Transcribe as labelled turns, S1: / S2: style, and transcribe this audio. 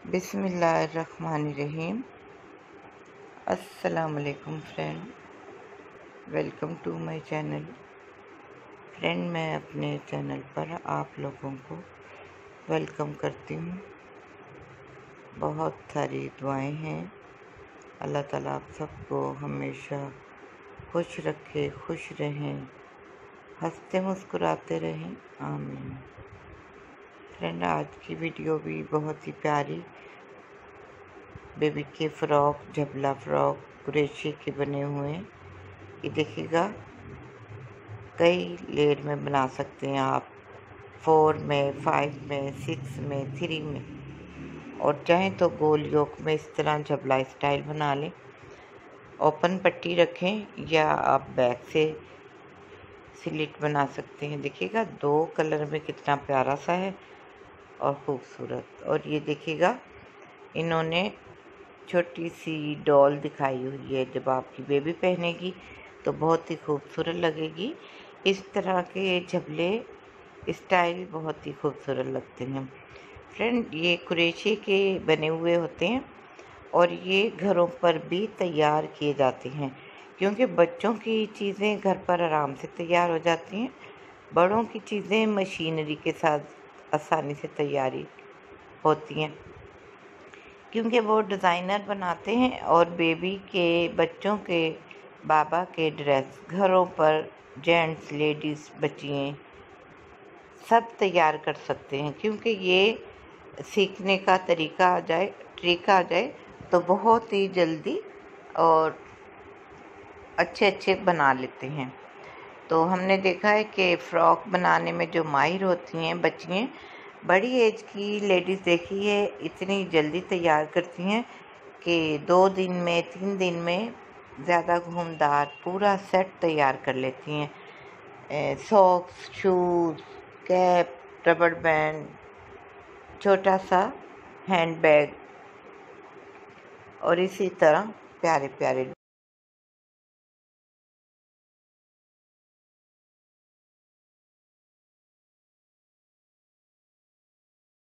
S1: बिस्मिल्लाहिर्रहमानिर्रहीम। अस्सलाम वालेकुम friend, welcome to my channel. Friend, मैं अपने चैनल पर आप लोगों को वेलकम करती हूँ। बहुत सारी दुआएं हैं। अल्लाह ताला आप सबको हमेशा खुश रखे, खुश रहें, हंसते मुस्कुराते रहें, आमीन। फ्रेंड, आज की वीडियो भी बहुत ही प्यारी बेबी के फ्रॉक, झबला फ्रॉक कुरैशी के बने हुए। ये देखिएगा, कई लेयर में बना सकते हैं आप, 4 में, 5 में, 6 में, 3 में, और चाहें तो गोल योक में इस तरह झबला स्टाइल बना लें। ओपन पट्टी रखें या आप बैक से स्लिट बना सकते हैं। देखिएगा 2 कलर में कितना प्यारा सा है और खूबसूरत। और ये देखिएगा, इन्होंने छोटी सी डॉल दिखाई हुई है। जब आपकी बेबी पहनेगी तो बहुत ही खूबसूरत लगेगी। इस तरह के झबले स्टाइल बहुत ही खूबसूरत लगते हैं। फ्रेंड, ये कुरैशी के बने हुए होते हैं और ये घरों पर भी तैयार किए जाते हैं, क्योंकि बच्चों की चीज़ें घर पर आराम से तैयार हो जाती हैं। बड़ों की चीज़ें मशीनरी के साथ आसानी से तैयारी होती हैं, क्योंकि वो डिज़ाइनर बनाते हैं। और बेबी के, बच्चों के, बाबा के ड्रेस घरों पर जेंट्स, लेडीज़, बच्चियाँ सब तैयार कर सकते हैं, क्योंकि ये सीखने का ट्रिक आ जाए तो बहुत ही जल्दी और अच्छे बना लेते हैं। तो हमने देखा है कि फ़्रॉक बनाने में जो माहिर होती हैं बच्चियाँ, बड़ी एज की लेडीज़ देखी है इतनी जल्दी तैयार करती हैं कि 2 दिन में, 3 दिन में ज़्यादा घूमदार पूरा सेट तैयार कर लेती हैं। सॉक्स, शूज़, कैप, रबड़ बैंड, छोटा सा हैंड बैग और इसी तरह प्यारे प्यारे